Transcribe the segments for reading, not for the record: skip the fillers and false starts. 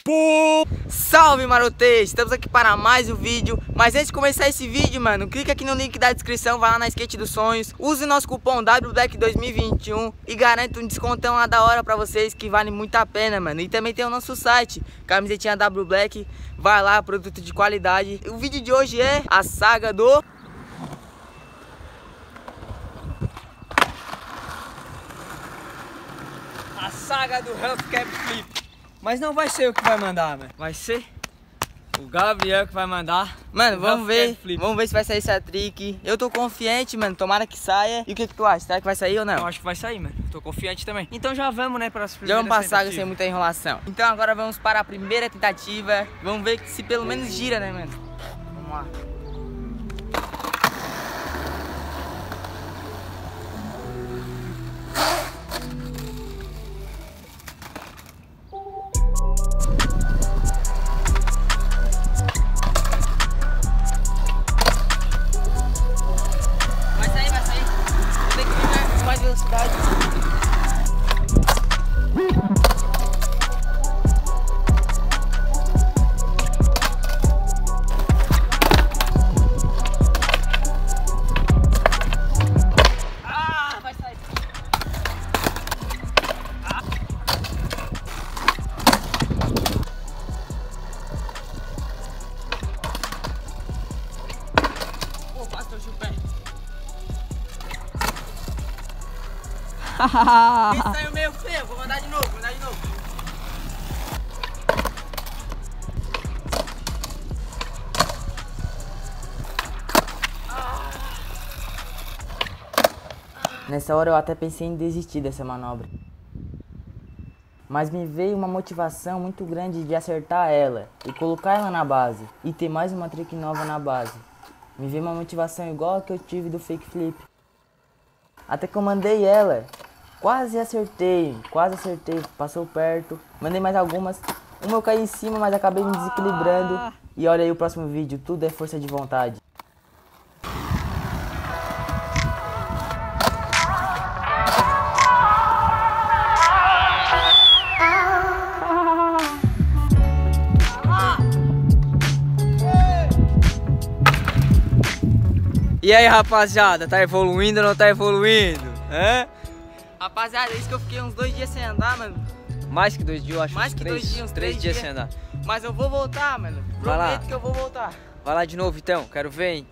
Salve maroteiros, estamos aqui para mais um vídeo. Mas antes de começar esse vídeo, mano, clica aqui no link da descrição, vai lá na Skate dos Sonhos, use o nosso cupom WBLACK2021 e garante um descontão lá da hora pra vocês, que vale muito a pena, mano. E também tem o nosso site, camisetinha WBlack, vai lá, produto de qualidade. O vídeo de hoje é a saga do... A saga do Half Cab Flip. Mas não vai ser eu que vai mandar, mano. Vai ser o Gabriel que vai mandar. Mano, vamos ver se vai sair essa trick. Eu tô confiante, mano, tomara que saia. E o que tu acha? Será que vai sair ou não? Eu acho que vai sair, mano. Tô confiante também. Então já vamos, né, para as primeiras Já vamos pra saga sem muita enrolação. Então agora vamos para a primeira tentativa. Vamos ver se pelo menos gira, né, mano? Vamos lá. Velocidade. Vai sair. Pô, quase torci o pé. Esse saiu meio feio, vou mandar de novo, Nessa hora eu até pensei em desistir dessa manobra. Mas me veio uma motivação muito grande de acertar ela e colocar ela na base e ter mais uma trick nova na base. Me veio uma motivação igual a que eu tive do fake flip. Até que eu mandei ela. Quase acertei, passou perto. Mandei mais algumas. Uma eu caí em cima, mas acabei me desequilibrando. E olha aí o próximo vídeo, tudo é força de vontade. E aí, rapaziada, tá evoluindo ou não tá evoluindo? Hã? Rapaziada, é isso que eu fiquei uns 2 dias sem andar, mano. Mais que 2 dias, eu acho. Mais que 2 dias, uns 3 dias sem andar. Mas eu vou voltar, mano. Vai lá. Prometo que eu vou voltar. Vai lá de novo então, quero ver, hein.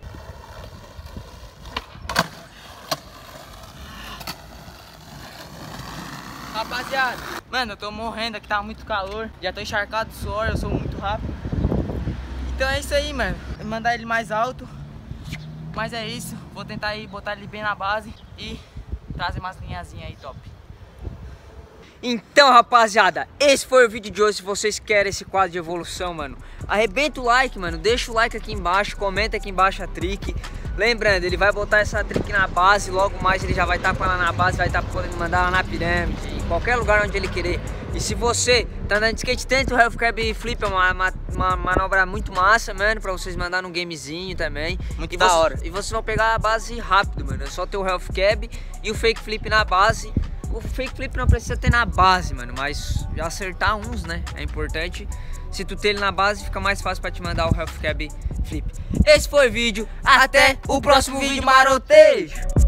Rapaziada, mano, eu tô morrendo aqui, tá muito calor. Já tô encharcado de suor, eu sou muito rápido. Então é isso aí, mano. Vou mandar ele mais alto. Mas é isso, vou tentar aí botar ele bem na base e trazer umas linhazinhas aí top. Então, rapaziada, esse foi o vídeo de hoje. Se vocês querem esse quadro de evolução, mano, arrebenta o like, mano. Deixa o like aqui embaixo, comenta aqui embaixo a trick. Lembrando, ele vai botar essa trick na base. Logo mais ele já vai estar com ela na base. Vai estar podendo mandar ela na pirâmide, em qualquer lugar onde ele querer. E se você tá andando de skate, tenta o Half Cab Flip. É uma manobra muito massa, mano, pra vocês mandar num gamezinho também. Muito da hora. E vocês vão pegar a base rápido, mano. É só ter o Half Cab e o Fake Flip na base. O Fake Flip não precisa ter na base, mano, mas já acertar uns, né, é importante. Se tu ter ele na base, fica mais fácil pra te mandar o Half Cab Flip. Esse foi o vídeo, até o próximo vídeo, marotejo!